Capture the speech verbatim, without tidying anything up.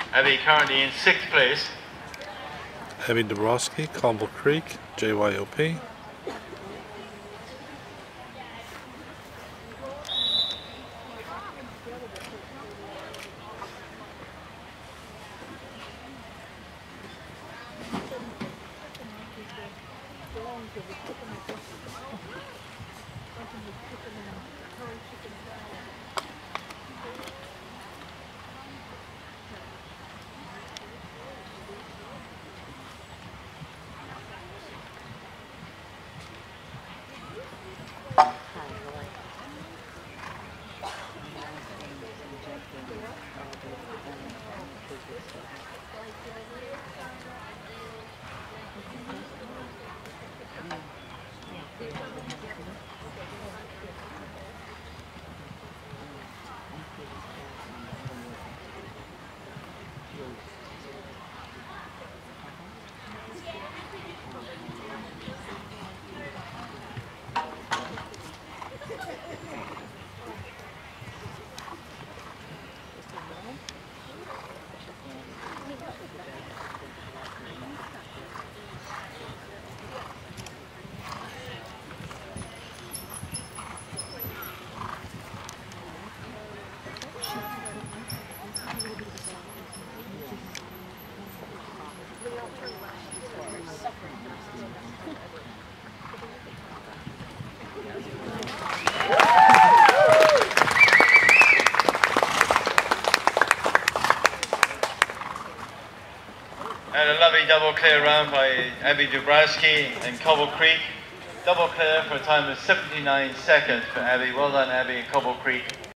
Abby currently in sixth place. Abby Dabrowski, Cobble Creek, J Y O P. And a lovely double clear round by Abby Dabrowski and Cobble Creek. Double clear for a time of seventy-nine seconds for Abby. Well done, Abby and Cobble Creek.